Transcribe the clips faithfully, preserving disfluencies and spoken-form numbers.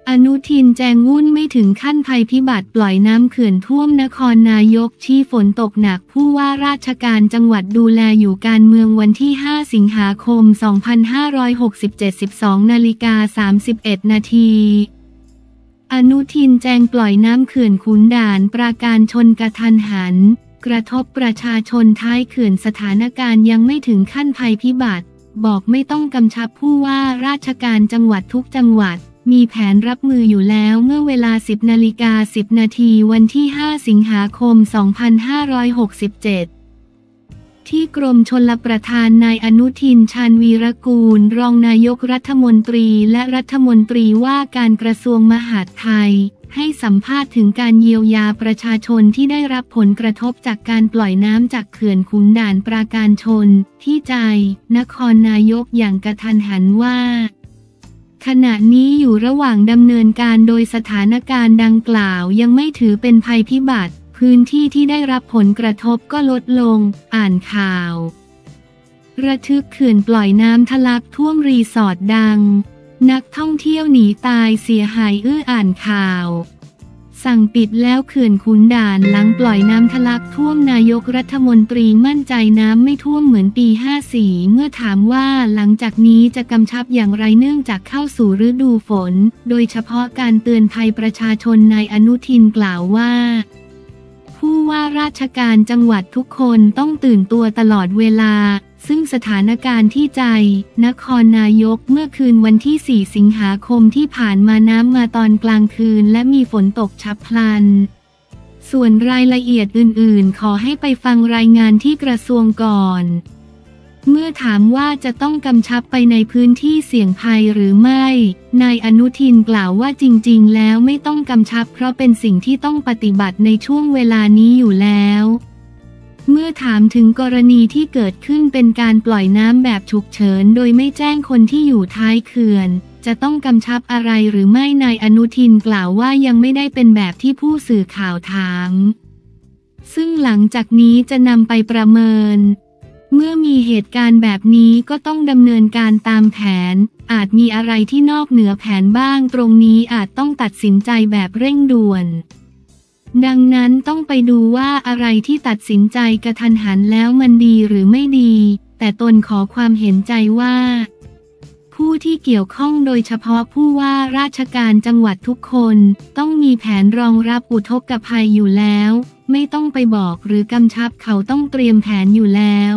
อนุทินแจงวุ่นไม่ถึงขั้นภัยพิบัติปล่อยน้ำเขื่อนท่วมนครนายกชี้ฝนตกหนักผู้ว่าราชการจังหวัดดูแลอยู่การเมืองวันที่ห้าสิงหาคมสองพันห้าร้อยหกสิบเจ็ด สิบสองนาฬิกาสามสิบเอ็ดนาทีอนุทินแจงปล่อยน้ำเขื่อนขุนด่านปราการชนกระทันหันกระทบประชาชนท้ายเขื่อนสถานการณ์ยังไม่ถึงขั้นภัยพิบัติบอกไม่ต้องกำชับผู้ว่าราชการจังหวัดทุกจังหวัดมีแผนรับมืออยู่แล้วเมื่อเวลา สิบนาฬิกาสิบนาทีวันที่ห้าสิงหาคมสองพันห้าร้อยหกสิบเจ็ดที่กรมชลประทานนายอนุทินชาญวีรกูลรองนายกรัฐมนตรีและรัฐมนตรีว่าการกระทรวงมหาดไทยให้สัมภาษณ์ถึงการเยียวยาประชาชนที่ได้รับผลกระทบจากการปล่อยน้ำจากเขื่อนขุนด่านปราการชนที่ใจนครนายกอย่างกระทันหันว่าขณะนี้อยู่ระหว่างดำเนินการโดยสถานการณ์ดังกล่าวยังไม่ถือเป็นภัยพิบัติพื้นที่ที่ได้รับผลกระทบก็ลดลงอ่านข่าวระทึกเขื่อนปล่อยน้ำทะลักท่วมรีสอร์ทดังนักท่องเที่ยวหนีตายเสียหายอื้ออ่านข่าวสั่งปิดแล้วเขื่อนขุนด่านหลังปล่อยน้ำทะลักท่วมนายกรัฐมนตรีมั่นใจน้ำไม่ท่วมเหมือนปีห้าสิบสี่เมื่อถามว่าหลังจากนี้จะกำชับอย่างไรเนื่องจากเข้าสู่ฤดูฝนโดยเฉพาะการเตือนภัยประชาชนนายอนุทินกล่าวว่าผู้ว่าราชการจังหวัดทุกคนต้องตื่นตัวตลอดเวลาซึ่งสถานการณ์ที่ใจนครนายกเมื่อคืนวันที่สี่สิงหาคมที่ผ่านมาน้ำมาตอนกลางคืนและมีฝนตกฉับพลันส่วนรายละเอียดอื่นๆขอให้ไปฟังรายงานที่กระทรวงก่อนเมื่อถามว่าจะต้องกำชับไปในพื้นที่เสี่ยงภัยหรือไม่นายอนุทินกล่าวว่าจริงๆแล้วไม่ต้องกำชับเพราะเป็นสิ่งที่ต้องปฏิบัติในช่วงเวลานี้อยู่แล้วเมื่อถามถึงกรณีที่เกิดขึ้นเป็นการปล่อยน้ำแบบฉุกเฉินโดยไม่แจ้งคนที่อยู่ท้ายเขื่อนจะต้องกำชับอะไรหรือไม่นายอนุทินกล่าวว่ายังไม่ได้เป็นแบบที่ผู้สื่อข่าวถามซึ่งหลังจากนี้จะนำไปประเมินเมื่อมีเหตุการณ์แบบนี้ก็ต้องดำเนินการตามแผนอาจมีอะไรที่นอกเหนือแผนบ้างตรงนี้อาจต้องตัดสินใจแบบเร่งด่วนดังนั้นต้องไปดูว่าอะไรที่ตัดสินใจกระทันหันแล้วมันดีหรือไม่ดีแต่ตนขอความเห็นใจว่าผู้ที่เกี่ยวข้องโดยเฉพาะผู้ว่าราชการจังหวัดทุกคนต้องมีแผนรองรับอุทกภัยอยู่แล้วไม่ต้องไปบอกหรือกำชับเขาต้องเตรียมแผนอยู่แล้ว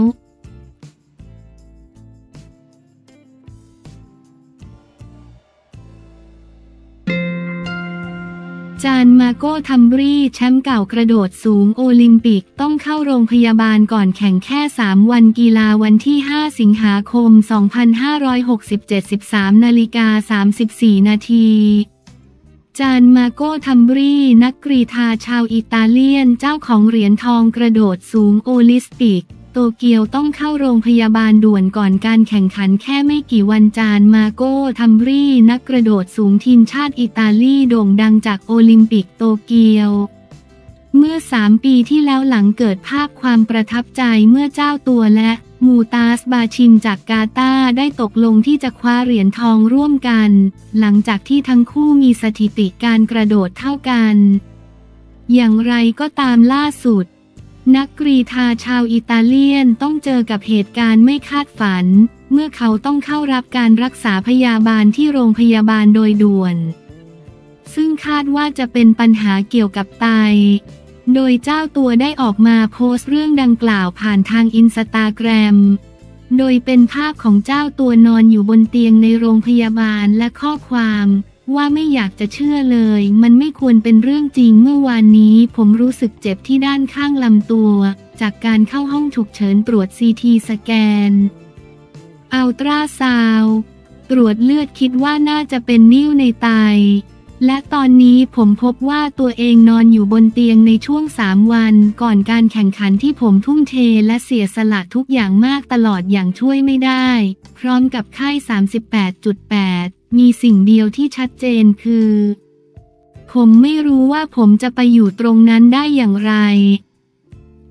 จานมาโก้ทัมบรีแชมป์เก่ากระโดดสูงโอลิมปิกต้องเข้าโรงพยาบาลก่อนแข่งแค่สามวันกีฬาวันที่ห้าสิงหาคมสองพันห้าร้อยหกสิบเจ็ด สิบสามนาฬิกาสามสิบสี่นาทีจานมาโก้ทัมบรีนักกรีฑาชาวอิตาเลียนเจ้าของเหรียญทองกระโดดสูงโอลิมปิกโตเกียวต้องเข้าโรงพยาบาลด่วนก่อนการแข่งขันแค่ไม่กี่วันจานมาโก้ทัมบรีนักกระโดดสูงทีมชาติอิตาลีโด่งดังจากโอลิมปิกโตเกียวเมื่อสามปีที่แล้วหลังเกิดภาพความประทับใจเมื่อเจ้าตัวและมูตาสบาชินจากกาตาร์ได้ตกลงที่จะคว้าเหรียญทองร่วมกันหลังจากที่ทั้งคู่มีสถิติการกระโดดเท่ากันอย่างไรก็ตามล่าสุดนักกรีฑาชาวอิตาเลียนต้องเจอกับเหตุการณ์ไม่คาดฝันเมื่อเขาต้องเข้ารับการรักษาพยาบาลที่โรงพยาบาลโดยด่วนซึ่งคาดว่าจะเป็นปัญหาเกี่ยวกับไตโดยเจ้าตัวได้ออกมาโพสต์เรื่องดังกล่าวผ่านทางอินสตาแกรมโดยเป็นภาพของเจ้าตัวนอนอยู่บนเตียงในโรงพยาบาลและข้อความว่าไม่อยากจะเชื่อเลยมันไม่ควรเป็นเรื่องจริงเมื่อวานนี้ผมรู้สึกเจ็บที่ด้านข้างลำตัวจากการเข้าห้องฉุกเฉินตรวจซีทีสแกนอัลตราซาวด์ตรวจเลือดคิดว่าน่าจะเป็นนิ่วในไตและตอนนี้ผมพบว่าตัวเองนอนอยู่บนเตียงในช่วงสามวันก่อนการแข่งขันที่ผมทุ่มเทและเสียสละทุกอย่างมากตลอดอย่างช่วยไม่ได้พร้อมกับไข้ สามสิบแปดจุดแปด มีสิ่งเดียวที่ชัดเจนคือผมไม่รู้ว่าผมจะไปอยู่ตรงนั้นได้อย่างไร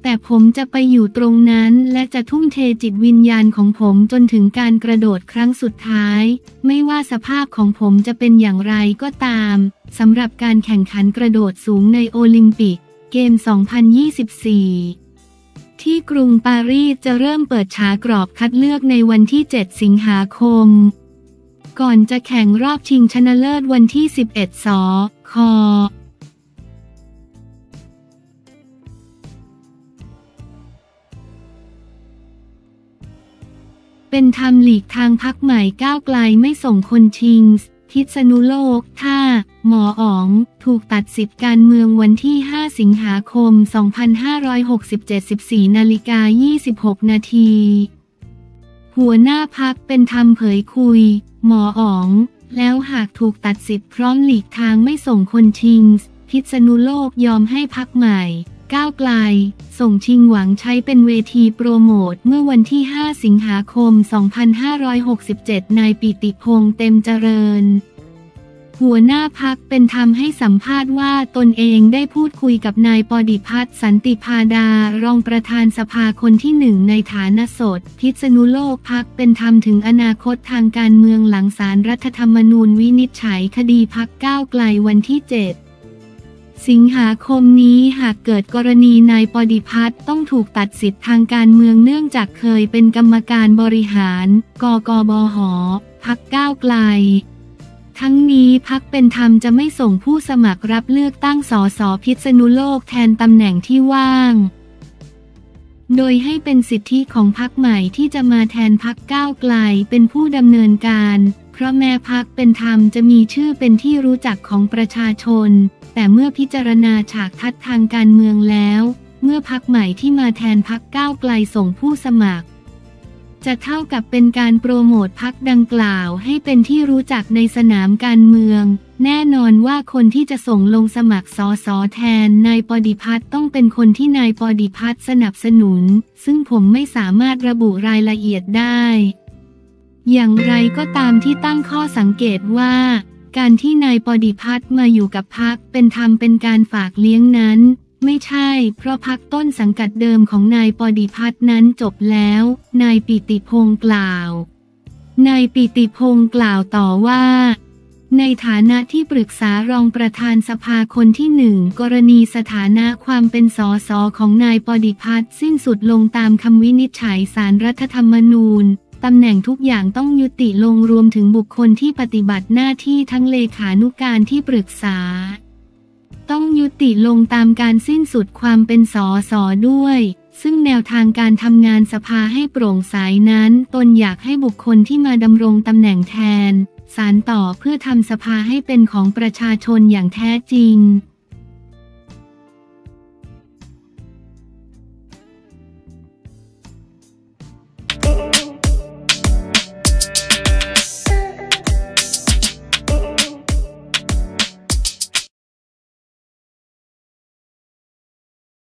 แต่ผมจะไปอยู่ตรงนั้นและจะทุ่มเทจิตวิญญาณของผมจนถึงการกระโดดครั้งสุดท้ายไม่ว่าสภาพของผมจะเป็นอย่างไรก็ตามสำหรับการแข่งขันกระโดดสูงในโอลิมปิกเกม สองพันยี่สิบสี่ ที่กรุงปารีสจะเริ่มเปิดฉากรอบคัดเลือกในวันที่ เจ็ด สิงหาคมก่อนจะแข่งรอบชิงชนะเลิศวันที่ สิบเอ็ด สคเป็นธรรมหลีกทางพรรคใหม่ก้าวไกลไม่ส่งคนชิงพิษณุโลกถ้าหมออ๋องถูกตัดสิทธิการเมืองวันที่ ห้า สิงหาคม สองพันห้าร้อยหกสิบเจ็ด สิบสี่ นาฬิกา ยี่สิบหก นาทีหัวหน้าพรรคเป็นธรรมเผยคุยหมออ๋องแล้วหากถูกตัดสิทธิ์พร้อมหลีกทางไม่ส่งคนชิงพิษณุโลกยอมให้พรรคใหม่ก้าวไกลส่งชิงหวังใช้เป็นเวทีโปรโมทเมื่อวันที่ ห้า สิงหาคม สองพันห้าร้อยหกสิบเจ็ด นายปิติพงษ์เต็มเจริญหัวหน้าพรรคเป็นธรรมให้สัมภาษณ์ว่าตนเองได้พูดคุยกับนายปฏิพัฒน์สันติพาดารองประธานสภาคนที่หนึ่งในฐานะสดพิษณุโลกพรรคเป็นธรรมถึงอนาคตทางการเมืองหลังศาลรัฐธรรมนูญวินิจฉัยคดีพรรคก้าวไกลวันที่ เจ็ดสิงหาคมนี้หากเกิดกรณีนายปฏิพัฒน์ต้องถูกตัดสิทธิ์ทางการเมืองเนื่องจากเคยเป็นกรรมการบริหารกกบห.พรรคก้าวไกลทั้งนี้พรรคเป็นธรรมจะไม่ส่งผู้สมัครรับเลือกตั้งสสพิษณุโลกแทนตำแหน่งที่ว่างโดยให้เป็นสิทธิของพรรคใหม่ที่จะมาแทนพรรคก้าวไกลเป็นผู้ดำเนินการเพราะแม้พรรคเป็นธรรมจะมีชื่อเป็นที่รู้จักของประชาชนแต่เมื่อพิจารณาฉากทัศน์ทางการเมืองแล้วเมื่อพรรคใหม่ที่มาแทนพรรคก้าวไกลส่งผู้สมัครจะเท่ากับเป็นการโปรโมทพรรคดังกล่าวให้เป็นที่รู้จักในสนามการเมืองแน่นอนว่าคนที่จะส่งลงสมัครสสแทนนายปฏิพัฒน์ต้องเป็นคนที่นายปฏิพัฒน์สนับสนุนซึ่งผมไม่สามารถระบุรายละเอียดได้อย่างไรก็ตามที่ตั้งข้อสังเกตว่าการที่นายปฏิพัฒน์มาอยู่กับพรรคเป็นธรรมเป็นการฝากเลี้ยงนั้นไม่ใช่เพราะพรรคต้นสังกัดเดิมของนายปฏิพัฒน์นั้นจบแล้วนายปิติพงษ์กล่าวนายปิติพงษ์กล่าวต่อว่าในฐานะที่ปรึกษารองประธานสภาคนที่หนึ่งกรณีสถานะความเป็นสสของนายปฏิพัฒน์สิ้นสุดลงตามคำวินิจฉัยศาลรัฐธรรมนูญตำแหน่งทุกอย่างต้องยุติลงรวมถึงบุคคลที่ปฏิบัติหน้าที่ทั้งเลขานุการที่ปรึกษาต้องยุติลงตามการสิ้นสุดความเป็นสสด้วยซึ่งแนวทางการทำงานสภาให้โปร่งใสนั้นตนอยากให้บุคคลที่มาดำรงตำแหน่งแทนสานต่อเพื่อทำสภาให้เป็นของประชาชนอย่างแท้จริง